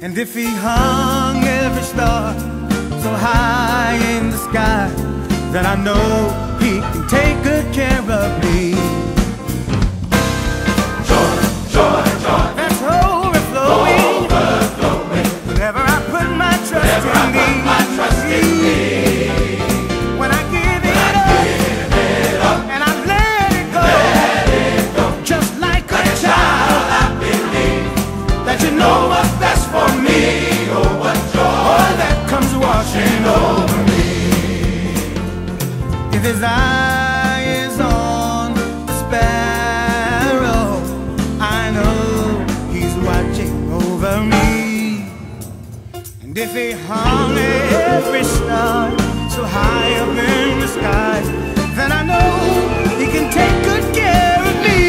And if he hung every star so high in the sky, then I know he can take good care of me. Joy, joy, joy, that's overflowing, overflowing. Whenever I put my trust in thee. When I give it up, and I let it go, just like a child, I believe that you know what's best for me. oh, what joy Oh, that comes washing over me. If his eye is on the sparrow, I know he's watching over me. And if he hung every star so high up in the sky, then I know he can take good care of me.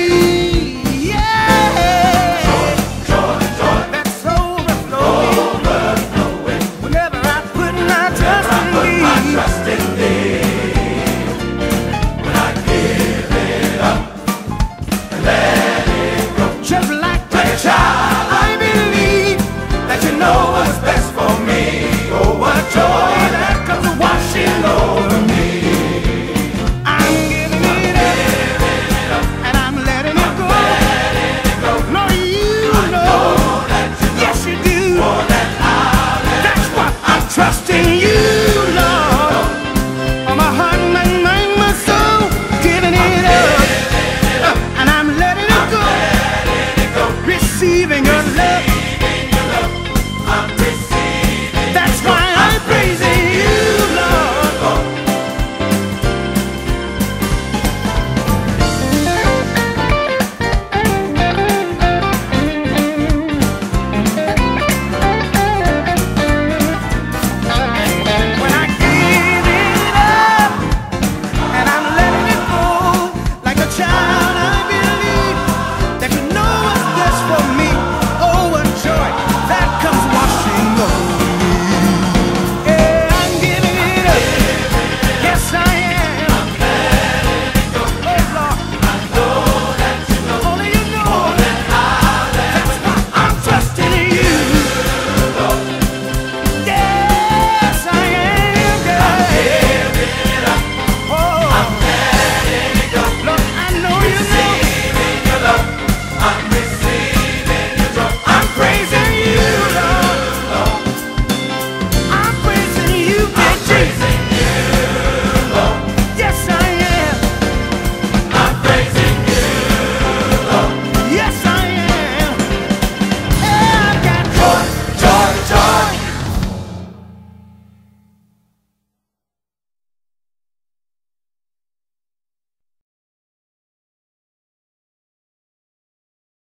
Yeah, joy, joy, joy, that's overflowing, overflowing. whenever I put my trust in Put thee. my trust in thee. When I give it up and let it go, Just like like a child, I believe that you know what's best for me. Oh, what joy that comes washing over me. I'm giving it up, and I'm letting it go. Letting it go. Lord, you know, that you know yes you do. more than I'll ever. That's what I'm trusting you, Lord. On my heart, my mind, my soul, giving it up, and I'm letting it go. Letting it go. Receiving your love